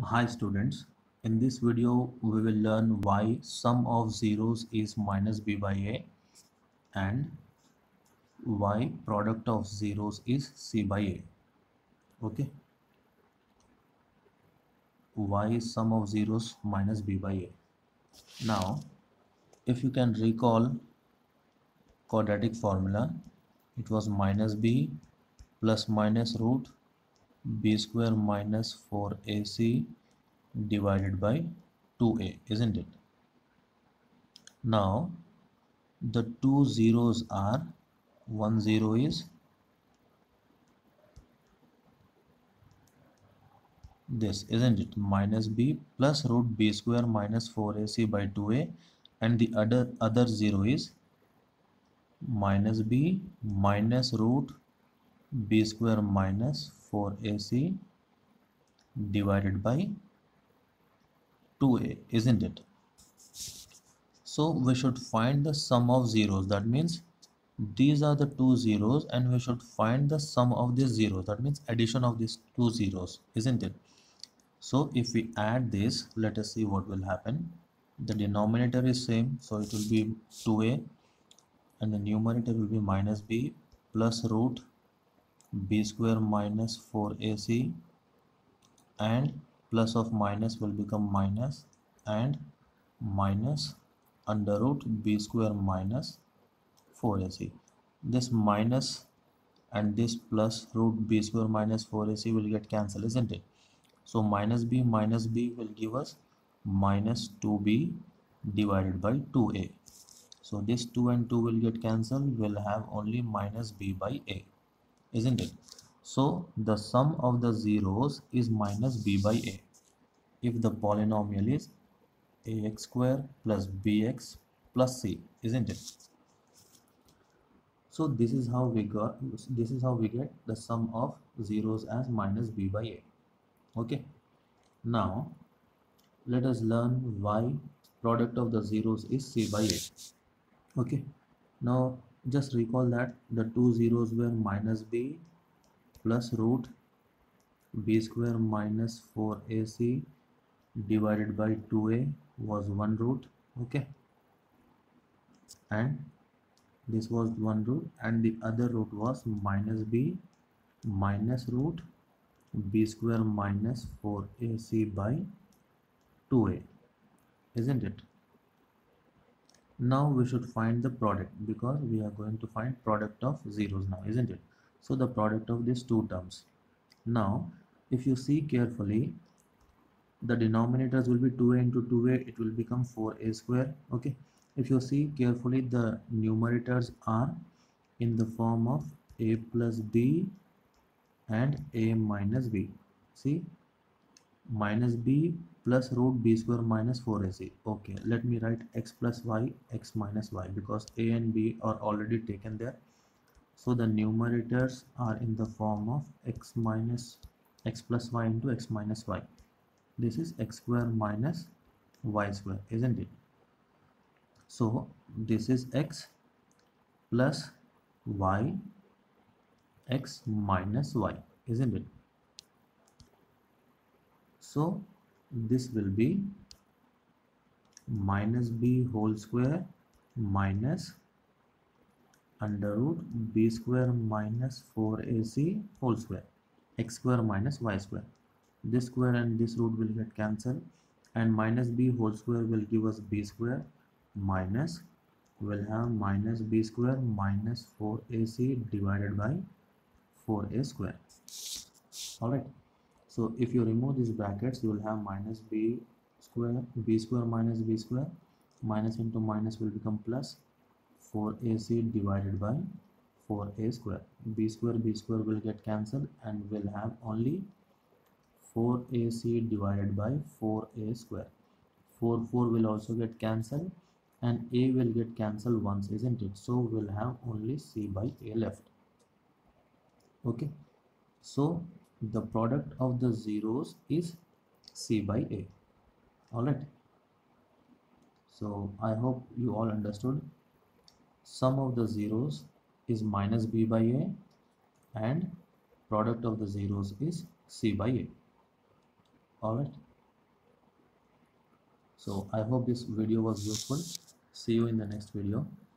Hi students, in this video we will learn why sum of zeros is minus b by a and why product of zeros is c by a. Okay, why is sum of zeros minus b by a? Now, if you can recall quadratic formula, it was minus b plus minus root b square minus 4ac divided by 2a, isn't it? Now, the two zeros are, one zero is this, isn't it? Minus b plus root b square minus 4ac by 2a, and the other zero is minus b minus root b square minus 4ac divided by 2a, isn't it? So we should find the sum of zeros. That means these are the two zeros and we should find the sum of these zeros. That means addition of these two zeros, isn't it? So if we add this, let us see what will happen. The denominator is same, so it will be 2a, and the numerator will be minus b plus root b square minus 4ac, and plus of minus will become minus, and minus under root b square minus 4ac. This minus and this plus root b square minus 4ac will get cancelled, isn't it? So minus b will give us minus 2b divided by 2a. So this 2 and 2 will get cancelled. We'll have only minus b by a, isn't it? So the sum of the zeros is minus b by a if the polynomial is ax square plus bx plus c, isn't it? So this is how we get the sum of zeros as minus b by a. Okay. Now let us learn why product of the zeros is c by a. Okay, now just recall that the two zeros were minus b plus root b square minus 4ac divided by 2a was one root. Okay, and this was one root, and the other root was minus b minus root b square minus 4ac by 2a, isn't it? Now we should find the product because we are going to find product of zeros now, isn't it? So the product of these two terms. Now if you see carefully, the denominators will be 2a into 2a, it will become 4a square. Okay, if you see carefully, the numerators are in the form of a plus b and a minus b. See, minus b plus root b square minus 4ac. Okay, let me write x plus y, x minus y, because a and b are already taken there. So the numerators are in the form of x plus y into x minus y. This is x square minus y square, isn't it? So this is x plus y, x minus y, isn't it? So this will be minus b whole square minus under root b square minus 4ac whole square, x square minus y square. This square and this root will get cancelled, and minus b whole square will give us b square minus, we'll have minus b square minus 4ac divided by 4a square. Alright, so if you remove these brackets, you will have minus b square minus b square, minus into minus will become plus 4ac divided by 4a square. B square will get cancelled, and we'll have only 4ac divided by 4a square. 4 will also get cancelled, and a will get cancelled once, isn't it? So we'll have only c by a left. Okay, so the product of the zeros is c by a. Alright, so I hope you all understood. Sum of the zeros is minus b by a and product of the zeros is c by a. Alright. So I hope this video was useful. See you in the next video.